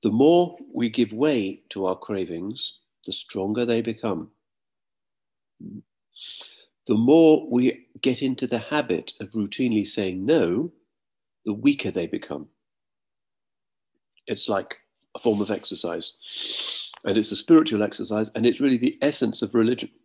The more we give way to our cravings, the stronger they become. The more we get into the habit of routinely saying no, the weaker they become. It's like a form of exercise. And it's a spiritual exercise, and it's really the essence of religion.